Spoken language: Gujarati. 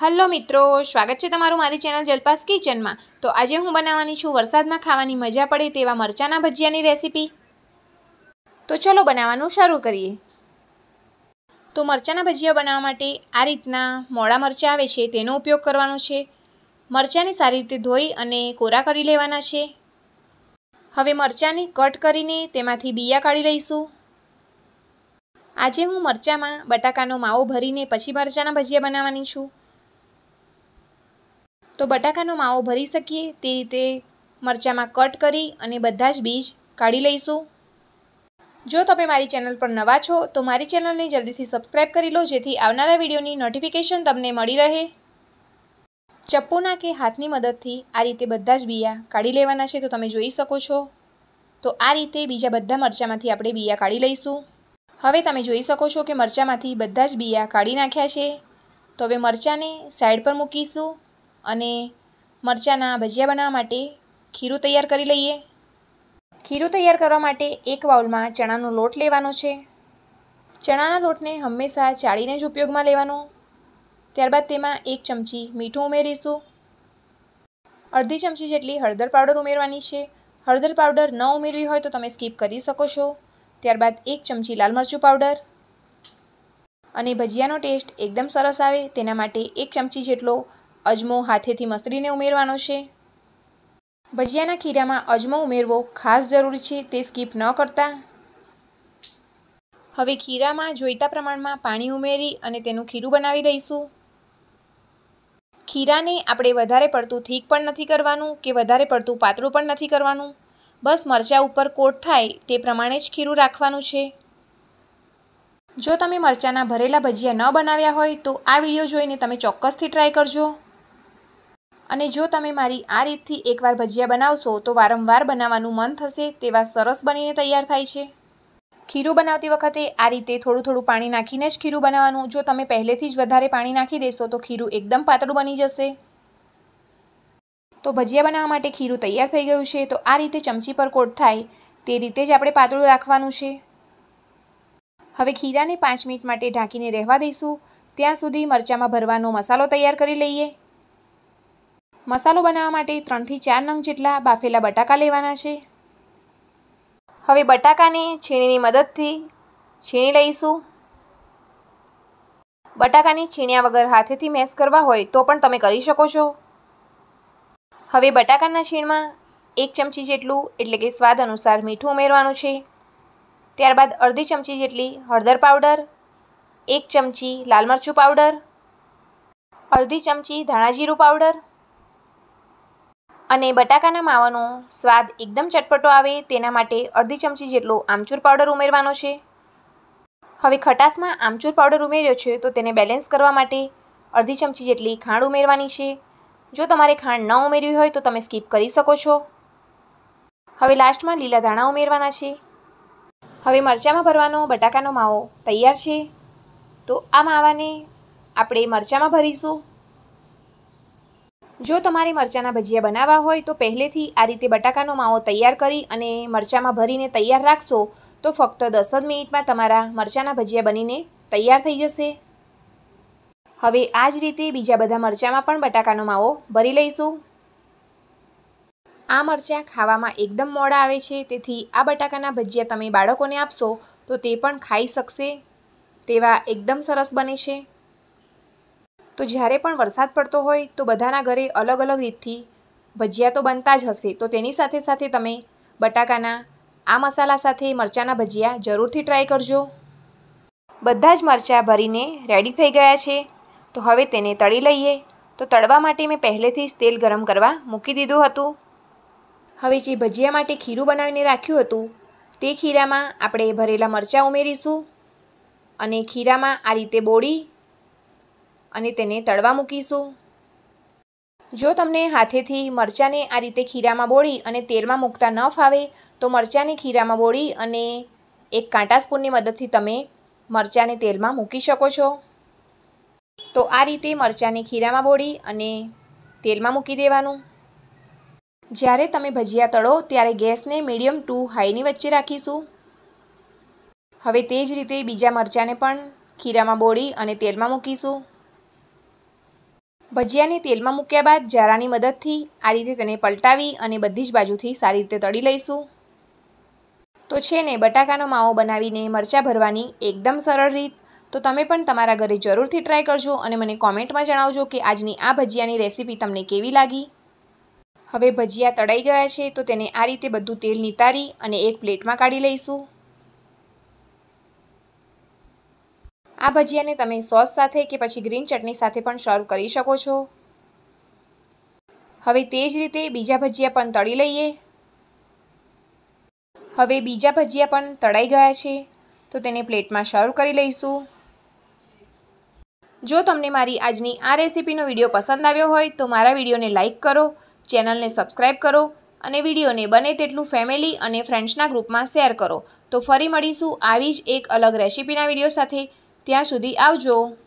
હલો મિત્રો, સ્વાગત છે તમારું મારી ચેનલ જલપાસ કિચનમાં। તો આજે હું બનાવવાની છું વરસાદમાં ખાવાની મજા પડે તેવા મરચાંના ભજીયાની રેસીપી। તો ચલો બનાવવાનું શરૂ કરીએ। તો મરચાંના ભજીયા બનાવવા માટે આ રીતના મોળા મરચાં આવે છે તેનો ઉપયોગ કરવાનો છે। મરચાંને સારી રીતે ધોઈ અને કોરા કરી લેવાના છે। હવે મરચાંને કટ કરીને તેમાંથી બિયા કાઢી લઈશું। આજે હું મરચાંમાં બટાકાનો માવો ભરીને પછી મરચાંના ભજીયા બનાવવાની છું। તો બટાકાનો માવો ભરી શકીએ તે રીતે મરચાંમાં કટ કરી અને બધા જ બીજ કાઢી લઈશું। જો તમે મારી ચેનલ પર નવા છો તો મારી ચેનલને જલ્દીથી સબસ્ક્રાઈબ કરી લો જેથી આવનારા વિડીયોની નોટિફિકેશન તમને મળી રહે। ચપ્પુના કે હાથની મદદથી આ રીતે બધા જ બિયા કાઢી લેવાના છે, તો તમે જોઈ શકો છો। તો આ રીતે બીજા બધા મરચાંમાંથી આપણે બિયા કાઢી લઈશું। હવે તમે જોઈ શકો છો કે મરચાંમાંથી બધા જ બિયા કાઢી નાખ્યા છે। તો હવે મરચાંને સાઈડ પર મૂકીશું અને મરચાંના ભજીયા બનાવવા માટે ખીરું તૈયાર કરી લઈએ। ખીરું તૈયાર કરવા માટે એક બાઉલમાં ચણાનો લોટ લેવાનો છે। ચણાના લોટને હંમેશા ચાળીને જ ઉપયોગમાં લેવાનો। ત્યારબાદ તેમાં 1 ચમચી મીઠું ઉમેરીશું। અડધી ચમચી જેટલી હળદર પાવડર ઉમેરવાની છે। હળદર પાવડર ન ઉમેરવી હોય તો તમે સ્કીપ કરી શકો છો। ત્યારબાદ 1 ચમચી લાલ મરચું પાવડર અને ભજીયાનો ટેસ્ટ એકદમ સરસ આવે તેના માટે 1 ચમચી જેટલો અજમો હાથેથી મસળીને ઉમેરવાનો છે। ભજીયાના ખીરામાં અજમો ઉમેરવો ખાસ જરૂરી છે, તે સ્કીપ ન કરતા। હવે ખીરામાં જોઈતા પ્રમાણમાં પાણી ઉમેરી અને તેનું ખીરું બનાવી લઈશું। ખીરાને આપણે વધારે પડતું થીક પણ નથી કરવાનું કે વધારે પડતું પાતળું પણ નથી કરવાનું, બસ મરચાં ઉપર કોટ થાય તે પ્રમાણે જ ખીરું રાખવાનું છે। જો તમે મરચાંના ભરેલા ભજીયા ન બનાવ્યા હોય તો આ વિડીયો જોઈને તમે ચોક્કસથી ટ્રાય કરજો। અને જો તમે મારી આ રીતથી એકવાર ભજીયા બનાવશો તો વારંવાર બનાવવાનું મન થશે તેવા સરસ બનીને તૈયાર થાય છે। ખીરું બનાવતી વખતે આ રીતે થોડું થોડું પાણી નાખીને જ ખીરું બનાવવાનું। જો તમે પહેલેથી જ વધારે પાણી નાખી દેશો તો ખીરું એકદમ પાતળું બની જશે। તો ભજીયા બનાવવા માટે ખીરું તૈયાર થઈ ગયું છે। તો આ રીતે ચમચી પર કોટ થાય તે રીતે જ આપણે પાતળું રાખવાનું છે। હવે ખીરાને 5 મિનિટ માટે ઢાંકીને રહેવા દઈશું, ત્યાં સુધી મરચાંમાં ભરવાનો મસાલો તૈયાર કરી લઈએ। મસાલો બનાવવા માટે 3 થી 4 નંગ જેટલા બાફેલા બટાકા લેવાના છે। હવે બટાકાને છીણીની મદદથી છીણી લઈશું। બટાકાને છીણ્યા વગર હાથેથી મેશ કરવા હોય તો પણ તમે કરી શકો છો। હવે બટાકાના છીણમાં 1 ચમચી જેટલું એટલે કે સ્વાદ અનુસાર મીઠું ઉમેરવાનું છે। ત્યારબાદ અડધી ચમચી જેટલી હળદર પાવડર, 1 ચમચી લાલ મરચું પાવડર, અડધી ચમચી ધાણા જીરું પાવડર અને બટાકાના માવાનો સ્વાદ એકદમ ચટપટો આવે તેના માટે અડધી ચમચી જેટલો આમચૂર પાવડર ઉમેરવાનો છે। હવે ખટાશમાં આમચૂર પાવડર ઉમેર્યો છે તો તેને બેલેન્સ કરવા માટે અડધી ચમચી જેટલી ખાંડ ઉમેરવાની છે। જો તમારે ખાંડ ન ઉમેરવી હોય તો તમે સ્કીપ કરી શકો છો। હવે લાસ્ટમાં લીલા ધાણા ઉમેરવાના છે। હવે મરચાંમાં ભરવાનો બટાકાનો માવો તૈયાર છે। તો આ માવાને આપણે મરચાંમાં ભરીશું। જો તમારે મરચાંના ભજીયા બનાવવા હોય તો પહેલેથી આ રીતે બટાકાનો માવો તૈયાર કરી અને મરચાંમાં ભરીને તૈયાર રાખશો તો ફક્ત 10 જ મિનિટમાં તમારા મરચાંના ભજીયા બનીને તૈયાર થઈ જશે। હવે આ જ રીતે બીજા બધા મરચાંમાં પણ બટાકાનો માવો ભરી લઈશું। આ મરચાં ખાવામાં એકદમ મોડા આવે છે, તેથી આ બટાકાના ભજીયા તમે બાળકોને આપશો તો તે પણ ખાઈ શકશે તેવા એકદમ સરસ બને છે। તો જ્યારે પણ વરસાદ પડતો હોય તો બધાના ઘરે અલગ અલગ રીતથી ભજીયા તો બનતા જ હશે, તો તેની સાથે સાથે તમે બટાકાના આ મસાલા સાથે મરચાંના ભજીયા જરૂરથી ટ્રાય કરજો। બધા જ મરચાં ભરીને રેડી થઈ ગયા છે। તો હવે તેને તળી લઈએ। તો તળવા માટે મેં પહેલેથી જ તેલ ગરમ કરવા મૂકી દીધું હતું। હવે જે ભજીયા માટે ખીરું બનાવીને રાખ્યું હતું તે ખીરામાં આપણે ભરેલા મરચાં ઉમેરીશું અને ખીરામાં આ રીતે બોળી અને તેને તળવા મૂકીશું। જો તમને હાથેથી મરચાંને આ રીતે ખીરામાં બોળી અને તેલમાં મૂકતા ન ફાવે તો મરચાંને ખીરામાં બોળી અને એક કાંટા સ્પૂનની મદદથી તમે મરચાંને તેલમાં મૂકી શકો છો। તો આ રીતે મરચાંને ખીરામાં બોળી અને તેલમાં મૂકી દેવાનું। જ્યારે તમે ભજીયા તળો ત્યારે ગેસને મીડિયમ ટુ હાઈની વચ્ચે રાખીશું। હવે તે જ રીતે બીજા મરચાંને પણ ખીરામાં બોળી અને તેલમાં મૂકીશું। ભજીયાને તેલમાં મૂક્યા બાદ જારાની મદદથી આ રીતે તેને પલટાવી અને બધી જ બાજુથી સારી રીતે તળી લઈશું. તો છે ને બટાકાનો માવો બનાવીને મરચાં ભરવાની એકદમ સરળ રીત. તો તમે પણ તમારા ઘરે જરૂરથી ટ્રાય કરજો અને મને કોમેન્ટમાં જણાવજો કે આજની આ ભજીયાની રેસીપી તમને કેવી લાગી. હવે ભજીયા તળાઈ ગયા છે તો તેને આ રીતે બધું તેલ નિતારી અને એક પ્લેટમાં કાઢી લઈશું. આ ભજીયાને તમે સોસ સાથે કે પછી ગ્રીન ચટણી સાથે પણ સર્વ કરી શકો છો. હવે તે જ રીતે બીજા ભજીયા પણ તળી લઈએ. હવે બીજા ભજીયા પણ તળાઈ ગયા છે તો તેને પ્લેટમાં સર્વ કરી લઈશું. જો તમને મારી આજની આ રેસીપીનો વિડીયો પસંદ આવ્યો હોય તો મારા વિડીયોને લાઇક કરો, ચેનલને સબસ્ક્રાઈબ કરો અને વિડીયોને બને તેટલું ફેમિલી અને ફ્રેન્ડ્સના ગ્રુપમાં શેર કરો. તો ફરી મળીશું આવી જ એક અલગ રેસીપીના વિડીયો સાથે. ત્યાં સુધી આવજો.